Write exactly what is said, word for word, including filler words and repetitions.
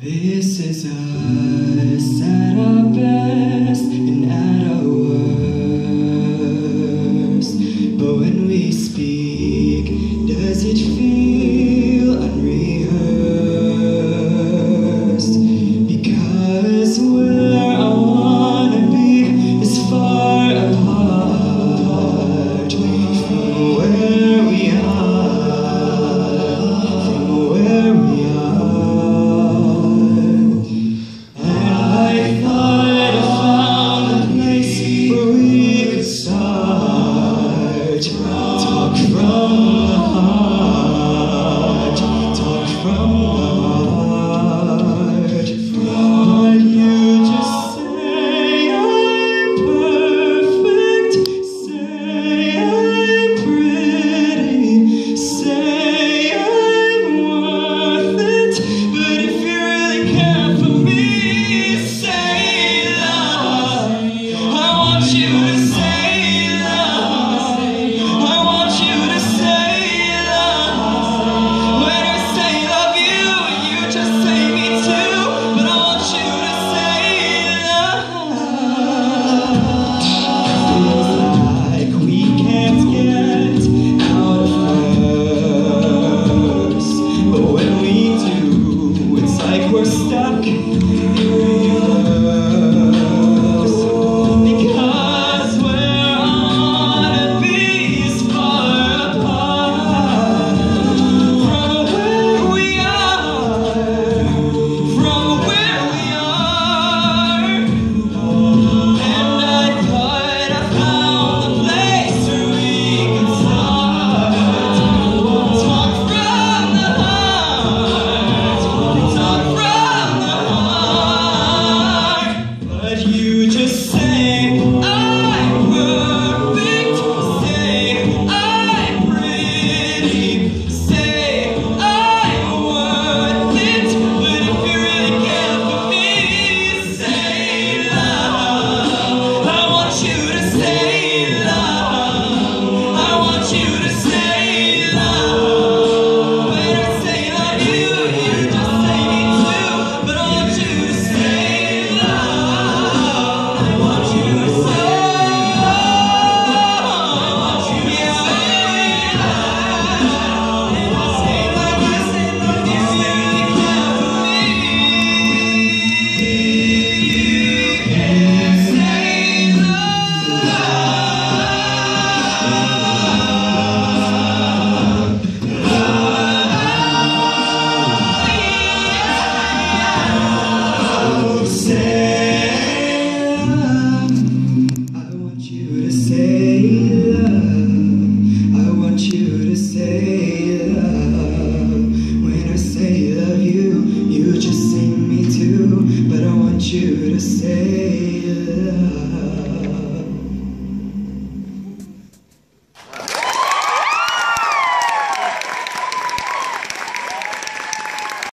This is us at our best and at our worst. But when we speak, does it feel unrehearsed? Because where I wanna be is far apart from where we are, from where we are. Talk from the heart, talk from the heart. But you just say I'm perfect, say I'm pretty, say I'm worth it. But if you really care for me, say love. I want you to say we're stuck in reverse, because where I wanna be is far apart from where we are, from where we are. And I thought I found the place where we can start. Talk from the heart, talk from you just say I'm perfect, say I'm pretty, say I'm worth it. But if you really care for me, say love. I want you to say love. I want you to say love. When I say love you, you just say me too. But I want you to say love. I want you to say love. I want you to say love. And I say love, I say love. If you really care for me, you can say love. Say love. I want you to say love. I want you to say